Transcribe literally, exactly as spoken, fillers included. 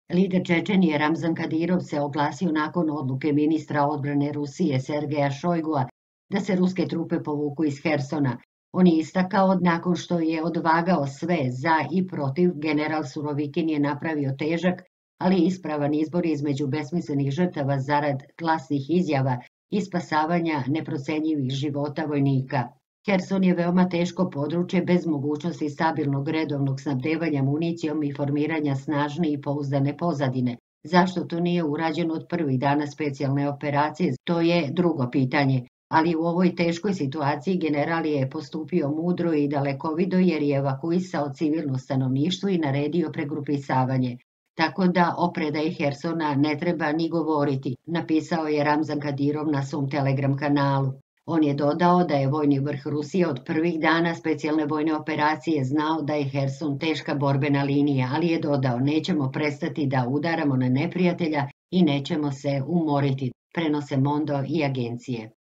Lider Čečenije Ramzan Kadirov se oglasio nakon odluke ministra odbrane Rusije Sergeja Šojgua da se ruske trupe povuku iz Hersona. On je istakao nakon što je odvagao sve za i protiv, general Surovikin je napravio težak, ali ispravan izbor između besmislenih žrtava zarad glasnih izjava i spasavanja neprocenjivih života vojnika. Herson je veoma teško područje bez mogućnosti stabilnog redovnog snabdevanja municijom i formiranja snažne i pouzdane pozadine. Zašto to nije urađeno od prvih dana specijalne operacije, to je drugo pitanje. Ali u ovoj teškoj situaciji general je postupio mudro i dalekovido jer je evakuisao civilno stanovništvo i naredio pregrupisavanje. Tako da o predaji Hersona ne treba ni govoriti, napisao je Ramzan Kadirov na svom Telegram kanalu. On je dodao da je vojni vrh Rusije od prvih dana specijalne vojne operacije znao da je Herson teška borbena linija, ali je dodao nećemo prestati da udaramo na neprijatelja i nećemo se umoriti, prenose Mondo i agencije.